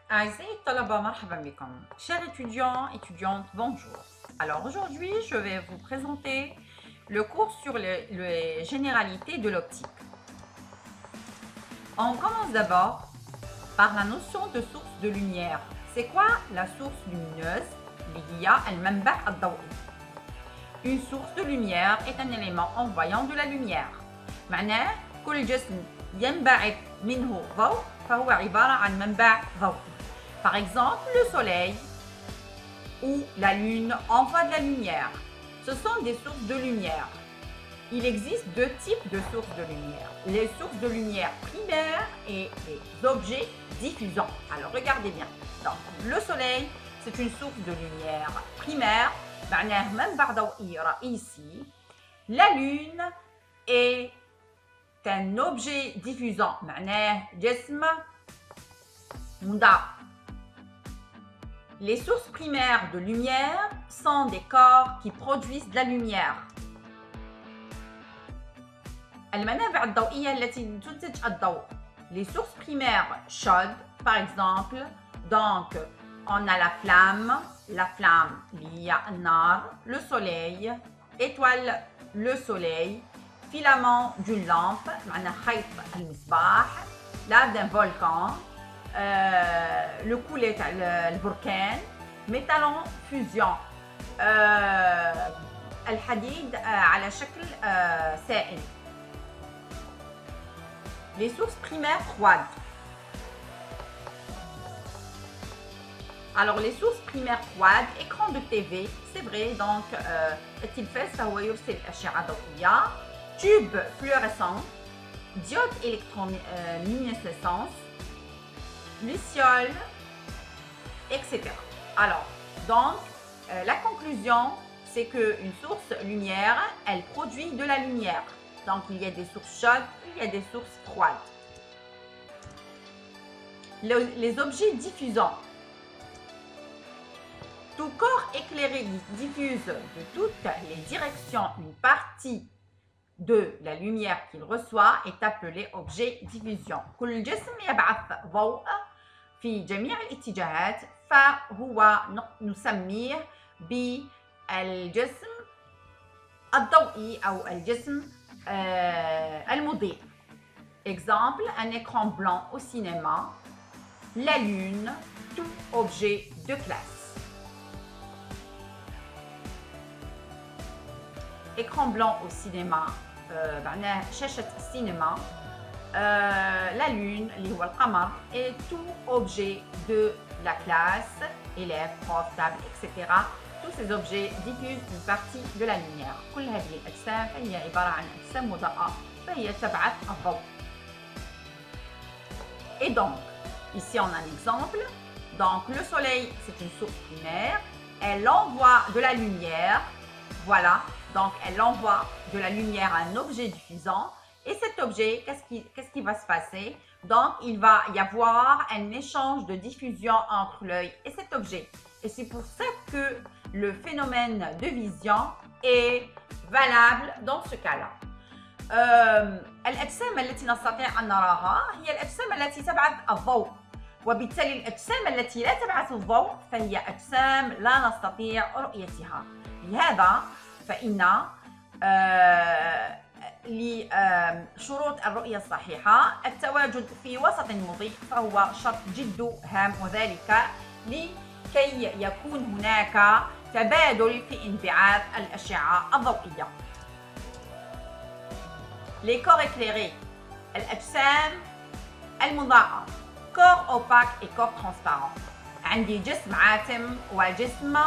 أعزائي الطلبة مرحبا بكم. Chers étudiants, étudiantes, bonjour. Alors aujourd'hui, je vais vous présenter le cours sur les généralités de l'optique. On commence d'abord par la notion de source de lumière. C'est quoi la source lumineuse? اللي هي المنبع الضوئي. Une source de lumière est un élément envoyant de la lumière. معناه كل جسم ينبعث منه ضوء فهو عبارة عن منبع ضوئي. Par exemple, le soleil ou la lune envoient de la lumière. Ce sont des sources de lumière. Il existe deux types de sources de lumière. Les sources de lumière primaires et les objets diffusants. Alors regardez bien. Donc, le soleil, c'est une source de lumière primaire. معناه منبع ضوئي رئيسي. La lune est un objet diffusant. معناه جسم مضاء. Les sources primaires de lumière sont des corps qui produisent de la lumière. المنابع الضوئية التي تنتج الضوء. Les sources primaires chaudes, par exemple, donc on a la flamme اللي هي النار, le soleil, étoile, le soleil, filament d'une lampe, معناها خيط المصباح, lave d'un volcan, le coulé تاع البركان, métallant fusion, الحديد على شكل سائل. Les sources primaires froides. Alors les sources primaires froides, écran de TV, c'est vrai, donc التلفاز فهو يرسل أشعة ضوئية, tube fluorescent, diode électroluminescence, luciole, etc. Alors, donc, la conclusion, c'est qu'une source lumière, elle produit de la lumière. Donc, il y a des sources chaudes, il y a des sources froides. Les objets diffusants. Tout corps éclairé diffuse de toutes les directions une partie de la lumière qu'il reçoit est appelé objet diffusion. كل جسم يبعث ضوء في جميع الاتجاهات فهو نسميه بالجسم الضوئي أو الجسم المضيء. Exemple, un écran blanc au cinéma, la lune, tout objet de classe. Écran blanc au cinéma, معناه شاشة السينما, la lune اللي هو القمر, et tout objet de la classe, élèves, profs, table, etc. Tous ces objets diffusent une partie de la lumière. كل هذه الأجسام فهي عبارة عن أجسام مضاءة فهي تبعث الضوء. Et donc, ici on a un exemple. Donc le soleil, c'est une source primaire. Elle envoie de la lumière. Voilà. Donc, elle envoie de la lumière à un objet diffusant. Et cet objet, qu'est-ce qui va se passer? Donc, il va y avoir un échange de diffusion entre l'œil et cet objet. Et c'est pour ça que le phénomène de vision est valable dans ce cas-là. الأجسام التي نستطيع أن نراها هي الأجسام التي تبعث الضوء. وبالتالي الأجسام التي لا تبعث الضوء فهي أجسام لا نستطيع رؤيتها. لهذا فإن لشروط الرؤية الصحيحة التواجد في وسط مضيء فهو شرط جد هام, وذلك لكي يكون هناك تبادل في انبعاث الأشعة الضوئية. Les corps éclairés, الأجسام المضاءة, corps opaque et corps transparent. عندي جسم عاتم وجسم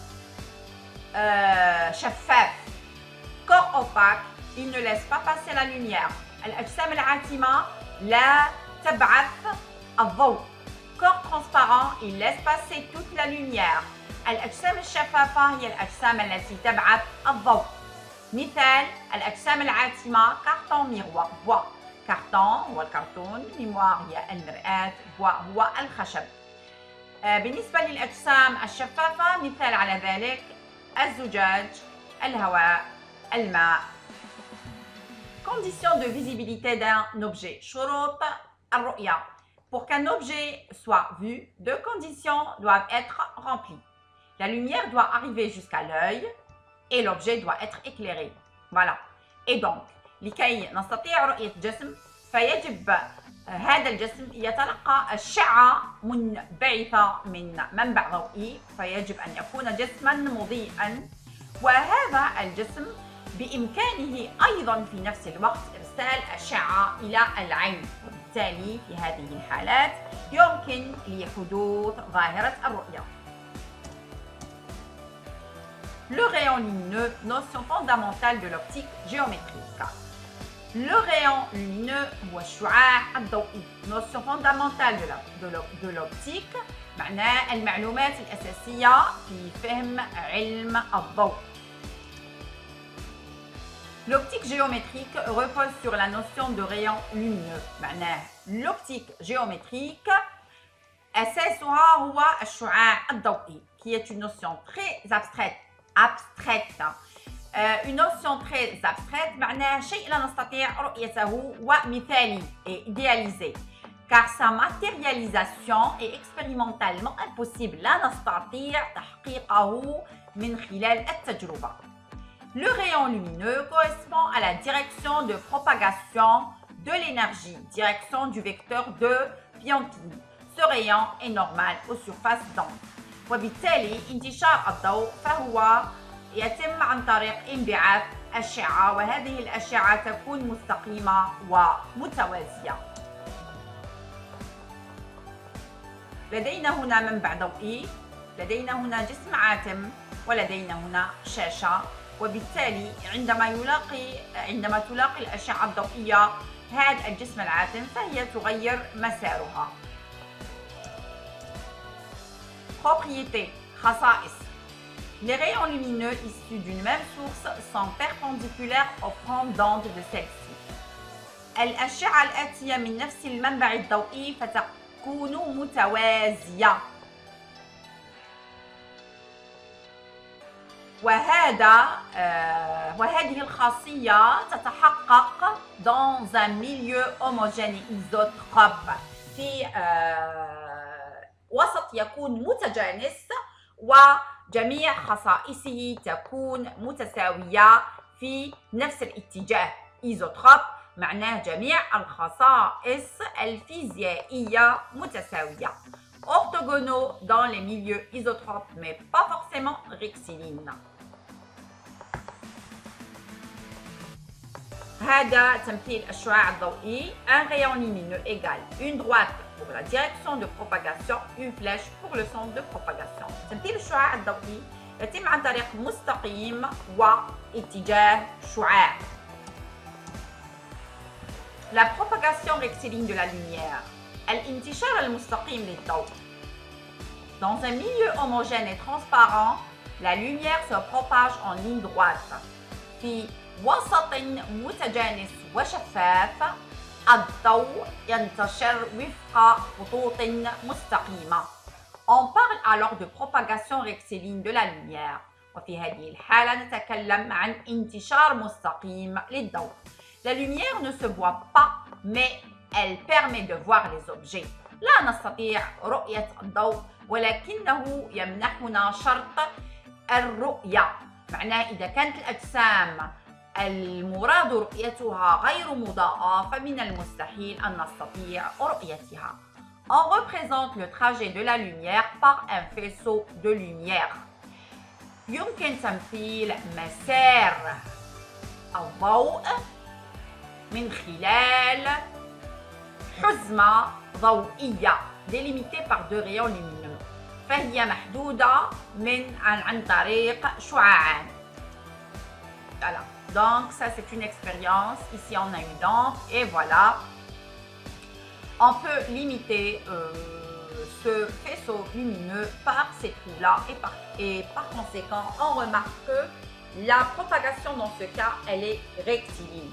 شفاف. Corps opaque, il ne laisse pas passer la lumière. الأجسام العاتمة لا تبعث الضوء. Corps transparent, il laisse passer toute la lumière. الأجسام الشفافة هي الأجسام التي تبعث الضوء. مثال الأجسام العاتمة كارتون ميغوار, بوا. كارتون هو الكرتون, ميموار هي المرآة, بوا هو الخشب. بالنسبة للأجسام الشفافة مثال على ذلك الزجاج, الهواء, الماء. Conditions de visibilité d'un objet. شروط الرؤية. Pour qu'un objet soit vu, deux conditions doivent être remplies. La lumière doit arriver jusqu'à l'œil et l'objet doit être éclairé. Voilà. Et donc, لكي نستطيع رؤية جسم فيجب هذا الجسم يتلقى أشعة منبعثة من منبع ضوئي، فيجب أن يكون جسما مضيئا، وهذا الجسم بإمكانه أيضا في نفس الوقت إرسال أشعة إلى العين، وبالتالي في هذه الحالات يمكن لحدوث ظاهرة الرؤية. Le rayon lumineux, notion fondamentale de l'optique géométrique. Le rayon lumineux هو الشعاع الضوئي. notion fondamentale de l'optique معناه المعلومات الأساسية في فهم علم الضوء. L'optique géométrique repose sur la notion de rayon lumineux. معناه l'optique géométrique أساسها هو الشعاع الضوئي qui est une notion très abstraite. Une notion très abstraite معناها شيء لا نستطيع رؤيته ومثالي et idéalisé car sa matérialisation est expérimentalement impossible لا نستطيع تحقيقه من خلال التجربة. Le rayon lumineux correspond à la direction de propagation de l'énergie, direction du vecteur de Viontini. Ce rayon est normal aux surfaces d'onde. وبالتالي انتشار الضوء فهو يتم عن طريق انبعاث أشعة، وهذه الأشعة تكون مستقيمة ومتوازية. لدينا هنا منبع ضوئي، لدينا هنا جسم عاتم، ولدينا هنا شاشة، وبالتالي عندما تلاقي الأشعة الضوئية هذا الجسم العاتم فهي تغير مسارها. Propriétés, خصائص. Les rayons lumineux issus d'une même source sont perpendiculaires au front d'onde de celle-ci. الأشعة الآتية من نفس المنبع الضوئي فتكون متوازية. وهذه الخاصية تتحقق dans un milieu homogène isotrope في وسط يكون متجانس وجميع خصائصه تكون متساوية في نفس الاتجاه. إيزوتروب معناه جميع الخصائص الفيزيائية متساوية. Orthogonaux dans les milieux isotropes mais pas forcément rectilignes. هذا تمثيل الشعاع الضوئي. Un rayon lumineux égale une droite pour la direction de propagation, une flèche pour le sens de propagation. تمثيل الشعاع الضوئي يتم عن طريق مستقيم واتجاه شعاع. La propagation rectiligne de la lumière. الانتشار المستقيم للضوء. Dans un milieu homogène et transparent, la lumière se propage en ligne droite. في وسط متجانس وشفاف الضوء ينتشر وفق خطوط مستقيمة. On parle alors de propagation rectiligne de la lumière. وفي هذه الحالة نتكلم عن انتشار مستقيم للضوء. La lumière ne se voit pas, mais elle permet de voir les objets. لا نستطيع رؤية الضوء ولكنه يمنحنا شرط الرؤية. معناه إذا كانت الأجسام المراد رؤيتها غير مضاءة فمن المستحيل أن نستطيع رؤيتها. On représente le trajet de la lumière par un faisceau de lumière. يمكن تمثيل مسار الضوء من خلال حزمة ضوئية délimitée par deux rayons lumineux. فهي محدودة عن طريق شعاعان. Voilà. Donc ça c'est une expérience. Ici on a une lampe et voilà. On peut limiter ce faisceau lumineux par ces trous-là et par conséquent on remarque que la propagation dans ce cas elle est rectiligne.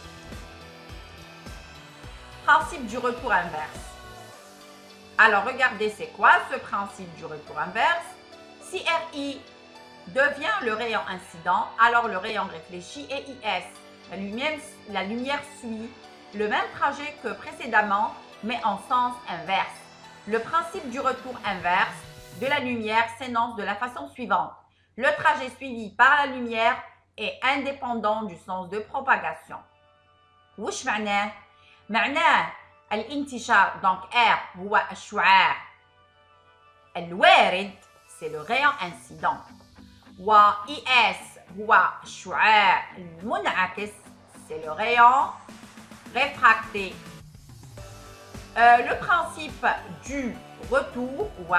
Principe du retour inverse. Alors regardez c'est quoi ce principe du retour inverse. Si RI devient le rayon incident, alors le rayon réfléchi est IS. La lumière suit le même trajet que précédemment, mais en sens inverse. Le principe du retour inverse de la lumière s'énonce de la façon suivante. Le trajet suivi par la lumière est indépendant du sens de propagation. وش معناه؟ معناه الانتشار donc R هو الشعاع الوارد c'est le rayon incident و IS هو الشعاع المنعكس c'est le rayon réfracté. Le principe du retour هو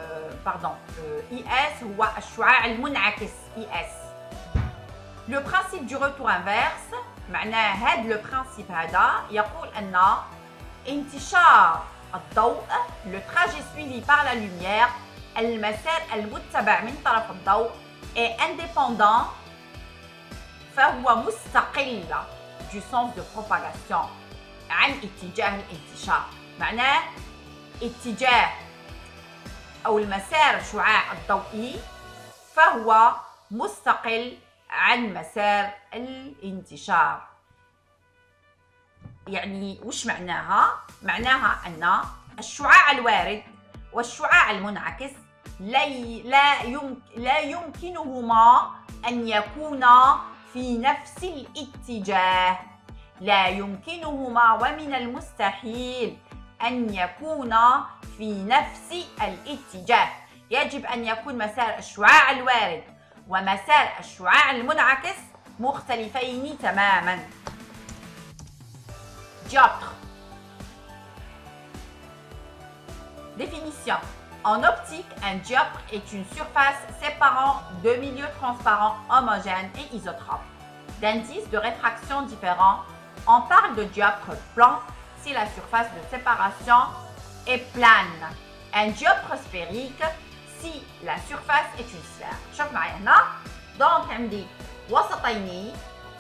IS هو الشعاع المنعكس IS. Le principe du retour inverse معناه هذا le principe هذا يقول أن انتشار الضوء le trajet suivi par la lumière المسار المتبع من طرف الضوء est indépendant فهو مستقل du sens de propagation عن اتجاه الانتشار. معناه اتجاه أو المسار الشعاع الضوئي فهو مستقل عن مسار الانتشار. يعني وش معناها؟ معناها أن الشعاع الوارد والشعاع المنعكس لا يمكنهما أن يكونا في نفس الاتجاه. لا يمكنهما ومن المستحيل أن يكونا في نفس الاتجاه. يجب أن يكون مسار الشعاع الوارد ومسار الشعاع المنعكس مختلفين تماما. Dioptre. Définition. En optique, un dioptre est une surface séparant deux milieux transparents homogènes et isotropes d'indices de réfraction différents. On parle de dioptre plan si la surface de séparation est plane. Un dioptre sphérique si la surface est une sphère. شوف معي هنا. donc عندي وسطين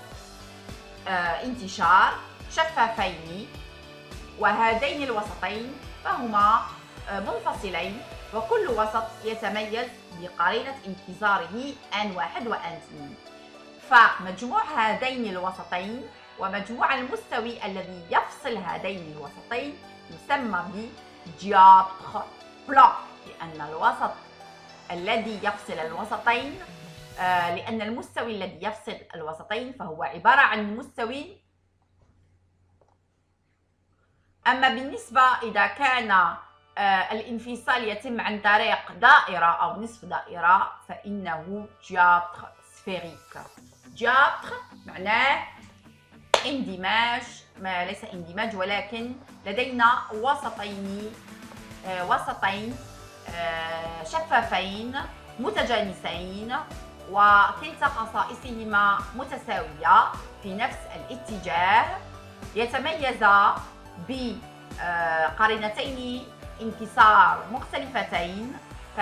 انتشار شفافين وهذين الوسطين فهما منفصلين وكل وسط يتميز بقرينة انتظاره N1 و N2. فمجموع هذين الوسطين ومجموع المستوي الذي يفصل هذين الوسطين يسمى بديوبتر بلان لأن الوسط الذي يفصل الوسطين لأن المستوي الذي يفصل الوسطين فهو عبارة عن مستوي. أما بالنسبة إذا كان الانفصال يتم عن طريق دائرة أو نصف دائرة فإنه dioptre sphérique. dioptre معناه اندماج، ما ليس اندماج ولكن لدينا وسطين شفافين متجانسين وكلتا خصائصهما متساوية في نفس الاتجاه يتميزا بقرينتين انكسار مختلفتين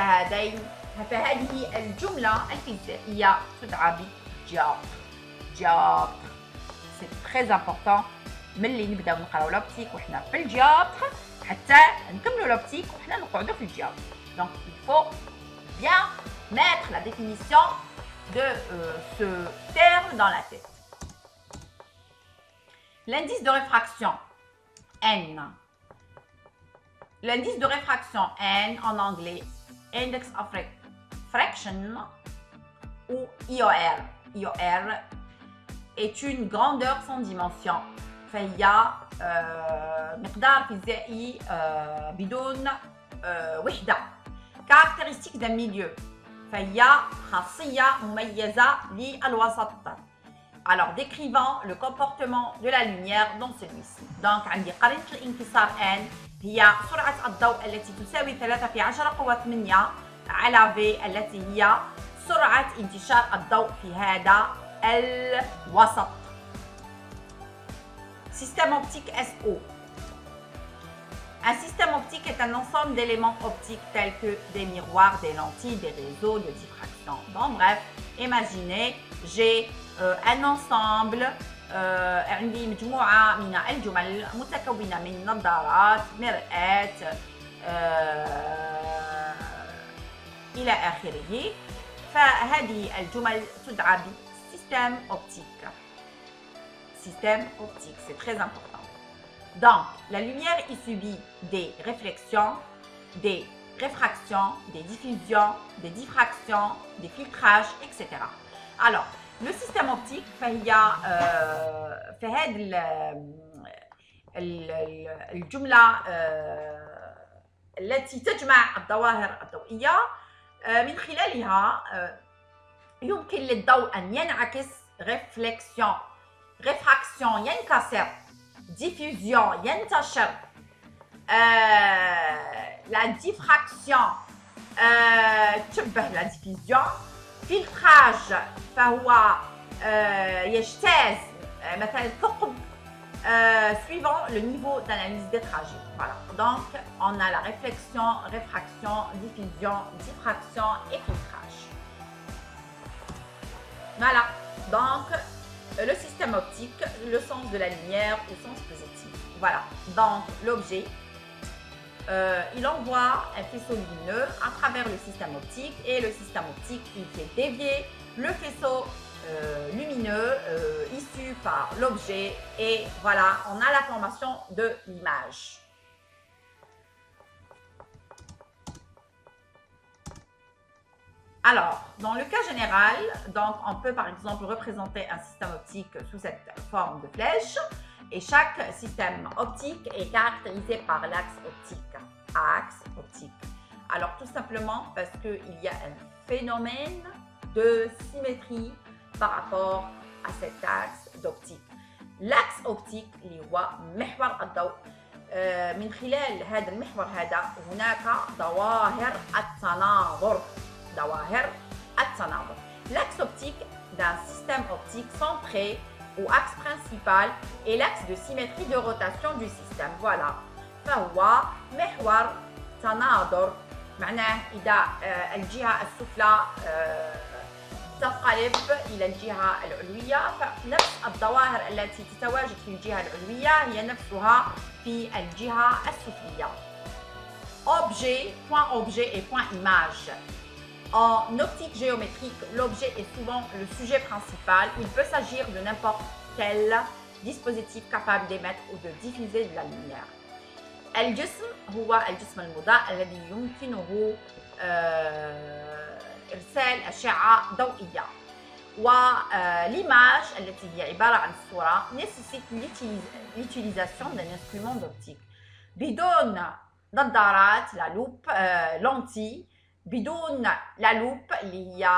فهذه الجملة الفيزيائية تدعى بديوبتر. C'est très important ملي نبداو نقراو لوبتيك وحنا في الديوبتر حتى نكملوا لوبتيك وحنا نقعدوا في الديوبتر. Donc il faut bien mettre la définition de ce terme dans la tête. L'indice de réfraction N. L'indice de réfraction N en anglais, Index of Refraction ou IOR. IOR est une grandeur sans dimension. فهي مقدار فيزيائي بدون وحدة. Caractéristique d'un milieu. فهي خاصية مميزة للوسط. Alors, décrivant le comportement de la lumière dans celui-ci. Donc, عندي قرينة الانكسار N هي سرعة الضوء التي تساوي 3 في 10 قوة 8 على V التي هي سرعة انتشار الضوء في هذا الوسط. Système optique SO. Un système optique est un ensemble d'éléments optiques tels que des miroirs, des lentilles, des réseaux de diffraction. Bon, bref, imaginez, j'ai un ensemble عندي مجموعة من الجمل متكونة من نظارات، مرآة إلى آخره. فهذه الجمل تدعى بسيستم أوبتيك. Système optique, c'est très important. Donc, la lumière y subit des réflexions, des réfractions, des diffusions, des diffractions, des filtrages, etc. Alors, le système optique, فهي في هذه الجملة التي تجمع الظواهر الضوئية من خلالها يمكن للضوء أن ينعكس réflexion, réfraction ينكسر, diffusion ينتشر, la diffraction تشبه la diffusion, filtrage فهو يجتاز مثلا الثقب suivant le niveau d'analyse des trajets. Voilà. Donc, on a la réflexion, réfraction, diffusion, diffraction et filtrage. Voilà. Donc, le système optique, le sens de la lumière au sens positif. Voilà. Donc, l'objet, il envoie un faisceau lumineux à travers le système optique et le système optique, il fait dévier le faisceau lumineux issu par l'objet et voilà, on a la formation de l'image. Alors, dans le cas général, donc on peut par exemple représenter un système optique sous cette forme de flèche et chaque système optique est caractérisé par l'axe optique. Axe optique. Alors tout simplement parce qu'il y a un phénomène de symétrie par rapport à cet axe d'optique. L'axe optique اللي هو محور الضوء من خلال هذا المحور هذا هناك ظواهر التناظر. L'axe optique d'un système optique centré au axe principal est l'axe de symétrie de rotation du système. Voilà. فهو محور تناظر معناه إذا الجهة السفلى تنقلب إلى الجهة العلوية فنفس الظواهر التي تتواجد في الجهة العلوية هي نفسها في الجهة السفلية. Objet, point objet et point image. En optique géométrique, l'objet est souvent le sujet principal. Il peut s'agir de n'importe quel dispositif capable d'émettre ou de diffuser de la lumière. الجسم هو الجسم المضاء الذي يمكنه إرسال أشعة ضوئية والإيماج التي هي عبارة عن الصورة nécessite l'utilisation d'un instrument d'optique. بدون نظارات لا لوب لونتي بدون لا لوب اللي هي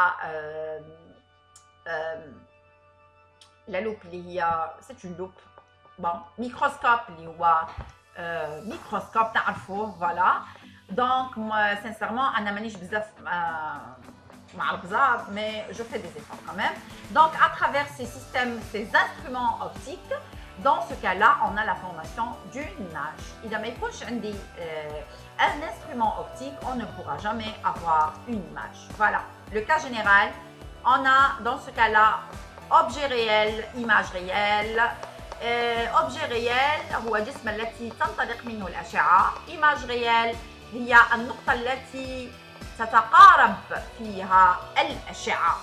لا لوب اللي هي c'est une loupe bon microscope اللي هو microscope تعرفوه voilà donc moi sincèrement انا مانيش بزاف مع البزاف mais je fais des efforts quand même donc à travers ces systèmes ces instruments optiques dans ce cas-là on a la formation d'une image إذا ما يكونش عندي un instrument optique on ne pourra jamais avoir une image voilà le cas général on a dans ce cas-là objet réel image réelle objet réel هو جسم التي تنطلق منه الأشعة image réelle هي النقطة التي تتقارب فيها الأشعة.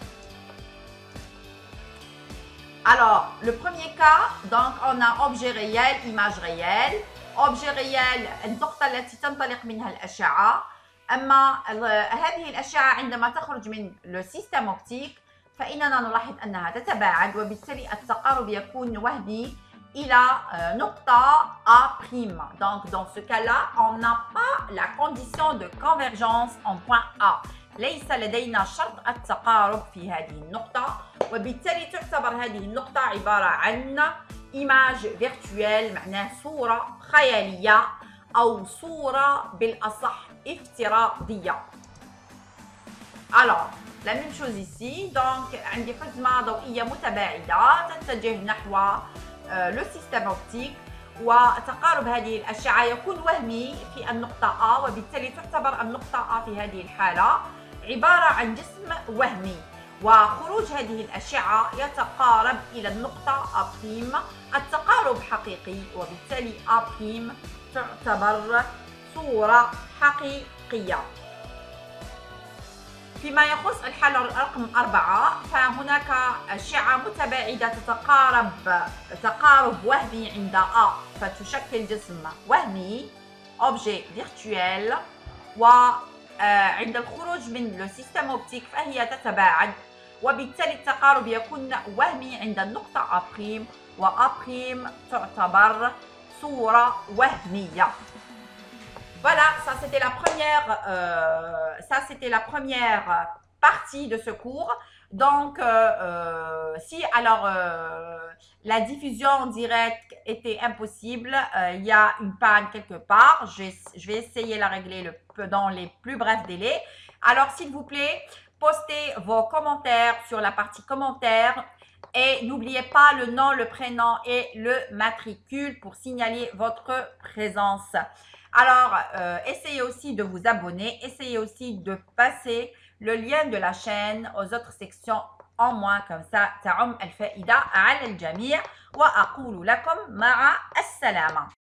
Alors, le premier cas, donc on a objet réel, image réelle. Objet réel النقطة التي تنطلق منها الأشعة. أما هذه الأشعة عندما تخرج من le système optique فإننا نلاحظ أنها تتباعد وبالتالي التقارب يكون وهمي إلى نقطة A'. Donc dans ce cas-là, on n'a pas la condition de convergence en point A. ليس لدينا شرط التقارب في هذه النقطة وبالتالي تعتبر هذه النقطة عبارة عن image virtuelle معناه صورة خيالية أو صورة بالأصح افتراضية. Alors, la même chose ici, donc عندي حزمة ضوئية متباعدة تتجه نحو le système optique وتقارب هذه الأشعة يكون وهمي في النقطة A وبالتالي تعتبر النقطة A في هذه الحالة عبارة عن جسم وهمي وخروج هذه الأشعة يتقارب إلى النقطة A'. التقارب حقيقي وبالتالي A' تعتبر صورة حقيقية. فيما يخص الحالة رقم 4 فهناك أشعة متباعدة تقارب وهمي عند A فتشكل جسم وهمي objet virtuel وعند الخروج من السيستم أوبتيك فهي تتباعد وبالتالي التقارب يكون وهمي عند النقطة A' وA' تعتبر صورة وهمية. Voilà, ça c'était la première partie de ce cours. Donc, si alors la diffusion en direct était impossible, il y a une panne quelque part, je vais essayer de la régler dans les plus brefs délais. Alors, s'il vous plaît, postez vos commentaires sur la partie commentaires et n'oubliez pas le nom, le prénom et le matricule pour signaler votre présence. Alors, essayez aussi de vous abonner, essayez aussi de passer le lien de la chaîne aux autres sections en moins comme ça تعم الفائدة على الجميع وأقول لكم مع السلامة.